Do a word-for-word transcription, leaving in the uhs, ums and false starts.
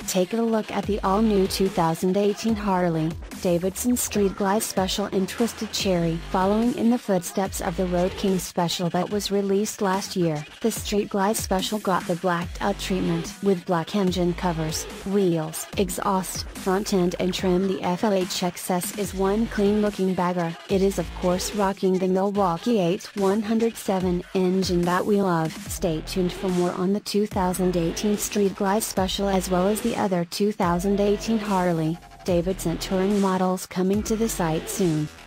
Take a look at the all-new two thousand eighteen Harley-Davidson Street Glide Special in Twisted Cherry. Following in the footsteps of the Road King Special that was released last year, the Street Glide Special got the blacked-out treatment with black engine covers, wheels, exhaust, front end and trim. The F L H X S is one clean-looking bagger. It is of course rocking the Milwaukee-Eight one oh seven engine that we love. Stay tuned for more on the two thousand eighteen Street Glide Special as well as the other two thousand eighteen Harley-Davidson Touring models coming to the site soon.